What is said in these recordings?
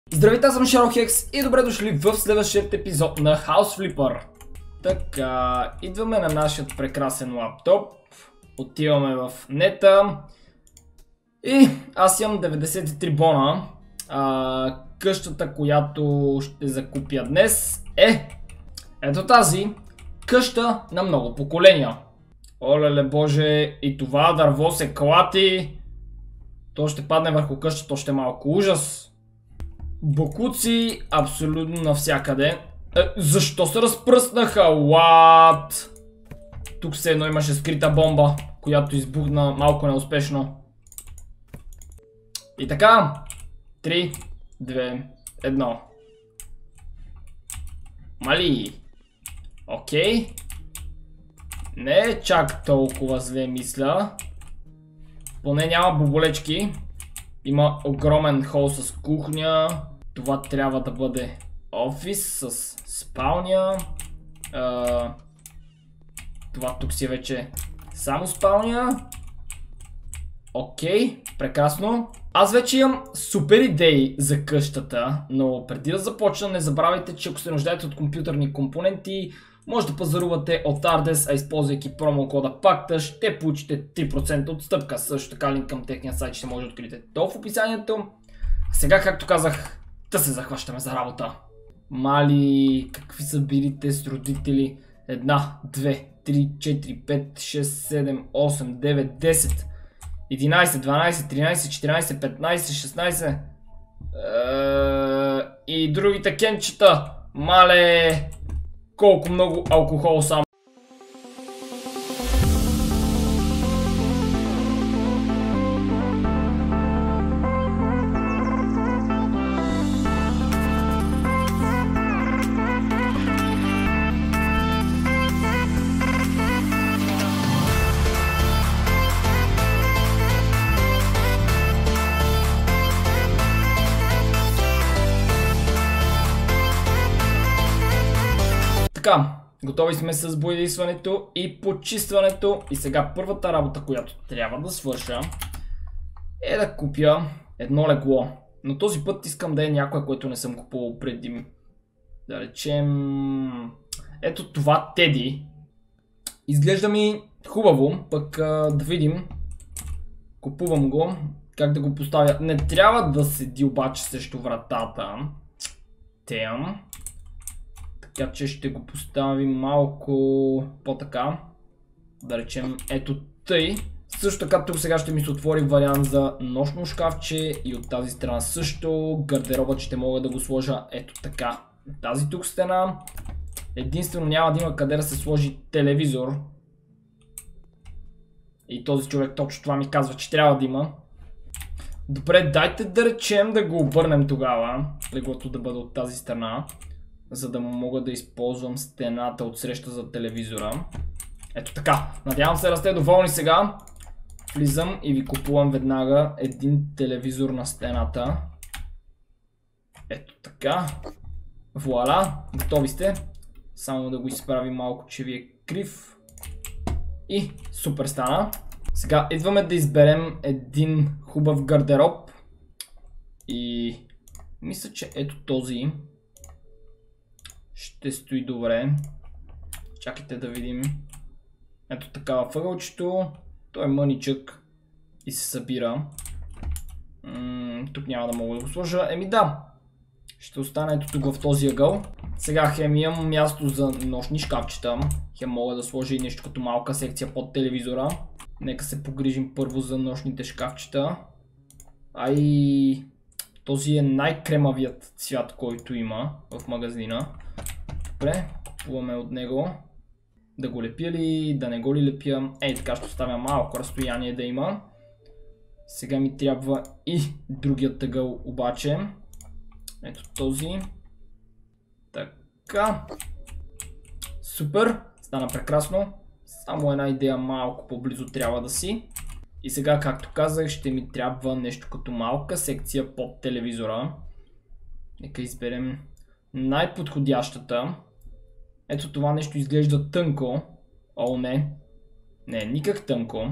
Здравейте, аз съм Шарохекс и добре дошли в следващият епизод на House Flipper. Така, идваме на нашия прекрасен лаптоп, отиваме в нета и аз имам 93 бона. Къщата, която ще закупя днес ето тази къща на много поколения. Олеле боже, и това дърво се клати. То ще падне върху къщата, то ще е малко ужас. Бокуци абсолютно навсякъде. Защо се разпръснаха? What? Тук все едно имаше скрита бомба, която избухна малко неуспешно. И така, 3, 2, 1. Мали. Окей. Не е чак толкова зле, мисля. Поне няма боболечки. Има огромен хол с кухня. Това трябва да бъде офис с спалня. Това тук си е вече само спалня. Окей, прекрасно. Аз вече имам супер идеи за къщата, но преди да започна, не забравяйте, че ако се нуждаете от компютърни компоненти, може да пазарувате от Ardes, а използвайки промокода PACTA ще получите 3% отстъпка. Също така линк към техния сайт ще може да откриете долу в описанието. А сега, както казах, да се захващаме за работа. Мали, какви са билите с родители? 1, 2, 3, 4, 5, 6, 7, 8, 9, 10, 11, 12, 13, 14, 15, 16 и другите кенчета. Мале, колко много алкохол само. Така, готови сме с боядисването и почистването и сега първата работа, която трябва да свърша е да купя едно легло. Но този път искам да е някое, което не съм купувал преди. Да речем... Ето това Теди. Изглежда ми хубаво, пък да видим. Купувам го. Как да го поставя? Не трябва да седи обаче срещу вратата. Тем. Така че ще го поставим малко по-така. Да речем ето тъй. Също така тук сега ще ми се отвори вариант за нощно шкафче и от тази страна също. Гардеробът ще мога да го сложа ето така. Тази тук стена. Единствено няма да има къде да се сложи телевизор. И този човек точно това ми казва, че трябва да има. Добре, дайте да речем да го обърнем тогава. Леглото да бъде от тази страна. За да мога да използвам стената от среща за телевизора. Ето така. Надявам се да сте доволни сега. Влизам и ви купувам веднага един телевизор на стената. Ето така. Вуаля. Готови сте. Само да го изправим малко, че ви е крив. И супер стана. Сега идваме да изберем един хубав гардероб. И мисля, че ето този ще стои добре. Чакайте да видим. Ето така във ъгълчето. Той е мъничък и се събира. Тук няма да мога да го сложа. Еми да. Ще остане ето тук в този ъгъл. Сега хем имам място за нощни шкафчета. Хем мога да сложа и нещо като малка секция под телевизора. Нека се погрижим първо за нощните шкафчета. Ай, този е най-кремавият цвят, който има в магазина. Добре, купуваме от него. Да го лепя ли, да не го ли лепя. Ей, така ще оставя малко разстояние да има. Сега ми трябва и другият ъгъл обаче. Ето този. Така. Супер, стана прекрасно. Само една идея малко по-близо трябва да си. И сега, както казах, ще ми трябва нещо като малка секция под телевизора. Нека изберем най-подходящата. Ето това нещо изглежда тънко. О, не. Не, никак тънко.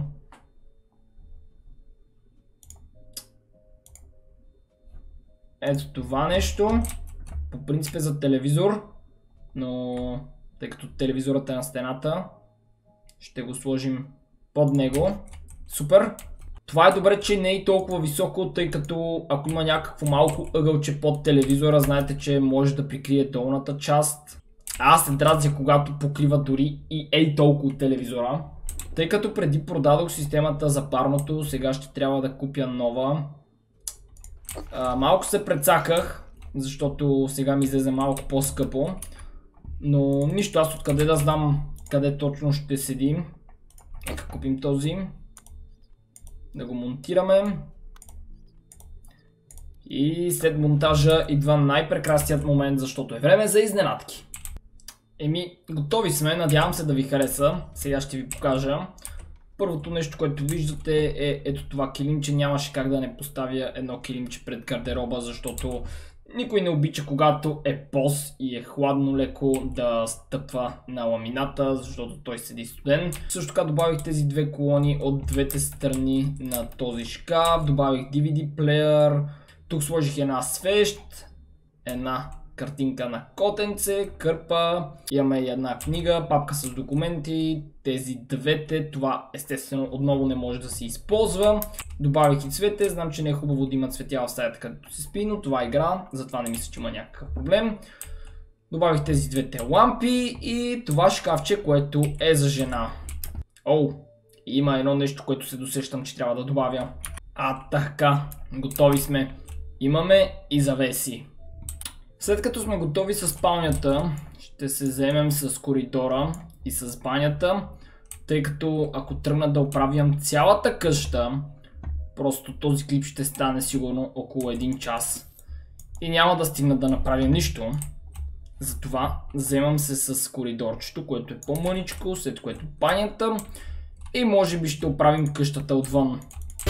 ето това нещо. По принцип е за телевизор, но тъй като телевизорът е на стената, ще го сложим под него. Супер! Това е добре, че не е толкова високо, тъй като ако има някакво малко ъгълче под телевизора, знаете, че може да прикрие долната част. Аз се дразня, когато покрива дори и толкова от телевизора. Тъй като преди продадох системата за парното, сега ще трябва да купя нова. Малко се прецаках, защото сега ми излезе малко по-скъпо. Но нищо, аз откъде да знам къде точно ще седим. Нека купим този. Да го монтираме. И след монтажа идва най-прекрасният момент, защото е време за изненадки. Готови сме, надявам се да ви хареса. Сега ще ви покажа. Първото нещо, което виждате е ето това килимче. Нямаше как да не поставя едно килимче пред гардероба, защото никой не обича, когато е пост и е хладно леко да стъпва на ламината, защото той седи студен. Също така добавих тези две колони от двете страни на този шкаф. Добавих DVD плеер. Тук сложих една свещ, една картинка на котенце, кърпа, имаме и една книга, папка с документи, тези двете, това естествено отново не може да се използва. Добавих и цвете, знам, че не е хубаво да има цветя в стаята, където се спи, но това е игра, затова не мисля, че има някакъв проблем. Добавих тези двете лампи и това шкафче, което е за жена. Има едно нещо, което се досещам, че трябва да добавя. Така, готови сме. Имаме и завеси. След като сме готови с спалнята, ще се заемем с коридора и с банята, тъй като ако тръгна да оправям цялата къща, просто този клип ще стане сигурно около 1 час и няма да стигна да направя нищо. Затова заемам се с коридорчето, което е по-мъничко, след което банята и може би ще оправим къщата отвън.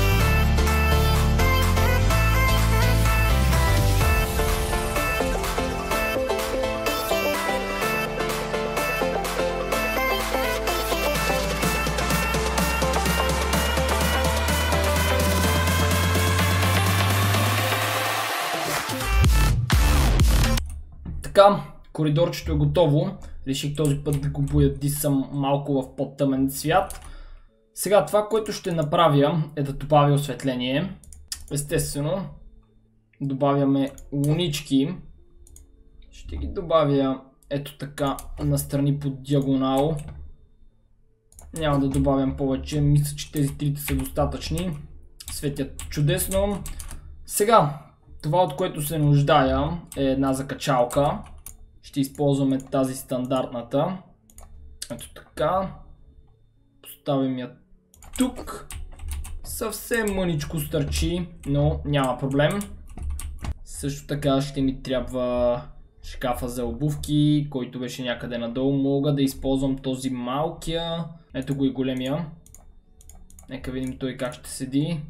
Така, коридорчето е готово. Реших този път да го боядисам малко в по-тъмен цвят. Сега това, което ще направя е да добавя осветление. Естествено, добавяме лунички. Ще ги добавя ето така настрани по диагонал. Няма да добавям повече, мисля, че тези трите са достатъчни. Светят чудесно. Сега, това, от което се нуждая, е една закачалка. Ще използваме тази стандартната. Ето така. Поставим я тук. Съвсем мъничко стърчи, но няма проблем. Също така ще ми трябва шкафа за обувки, който беше някъде надолу. Мога да използвам този малкия. Ето го и големия. Нека видим той как ще седи.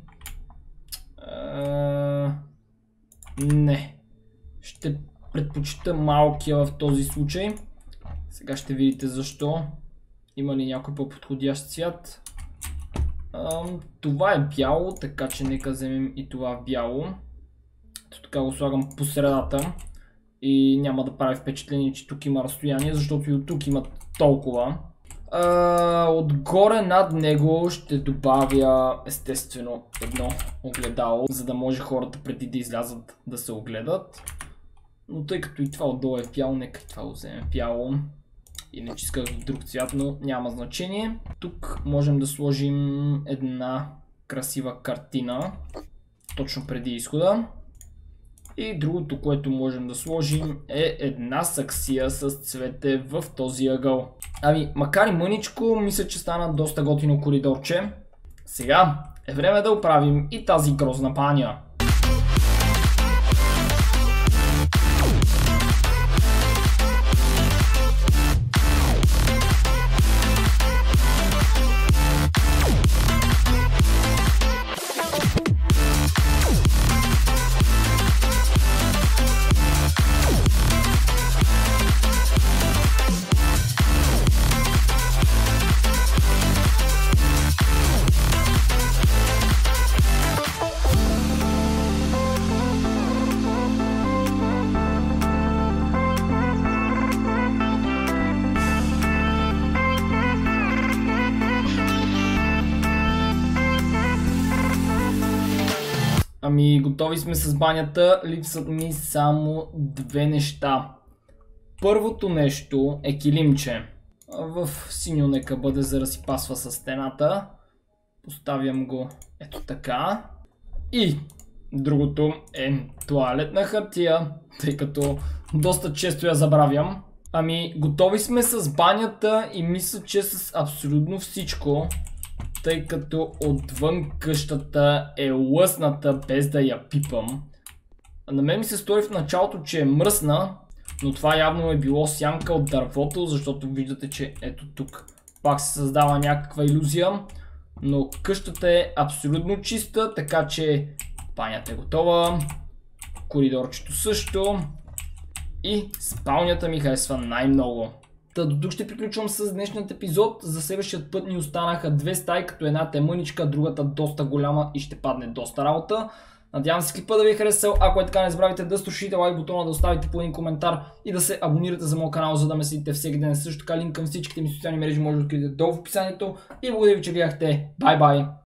Не. Ще предпочита малкия в този случай. Сега ще видите защо. Има ли някой по-подходящ цвят? Това е бяло, така че нека вземем и това бяло. Така го слагам по средата. И няма да прави впечатление, че тук има разстояние, защото и от тук има толкова. Отгоре над него ще добавя естествено едно огледало, за да може хората преди да излязат да се огледат. Но тъй като и това отдолу е бяло, нека и това го вземем бяло. И не исках в друг цвят, но няма значение. Тук можем да сложим една красива картина точно преди изхода. И другото, което можем да сложим е една саксия с цвете в този ъгъл. Макар и мъничко, мисля, че стана доста готино коридорче. Сега е време да оправим и тази грозна баня. Ами, готови сме с банята. Липсват ми само две неща. Първото нещо е килимче. В синьо нека бъде, за да си пасва с стената. Поставям го ето така. И другото е тоалетна хартия, тъй като доста често я забравям. Ами, готови сме с банята и мисля, че с абсолютно всичко, тъй като отвън къщата е лъсната, без да я пипам. На мен ми се стори в началото, че е мръсна, но това явно е било сянка от дървото, защото виждате, че ето тук пак се създава някаква илюзия. Но къщата е абсолютно чиста, така че банята е готова, коридорчето също и спалнята ми харесва най-много. До тук ще приключвам с днешният епизод. За следващият път ни останаха две стаи, като едната е мъничка, другата доста голяма и ще падне доста работа. Надявам се клипа да ви е харесал. Ако е така, не забравяйте да струшите лайк бутона, да оставите по един коментар и да се абонирате за моят канал, за да ме следите всеки ден. Също така линк към всичките ми социални мрежи може да откриете долу в описанието. И благодаря ви, че гледахте. Бай бай!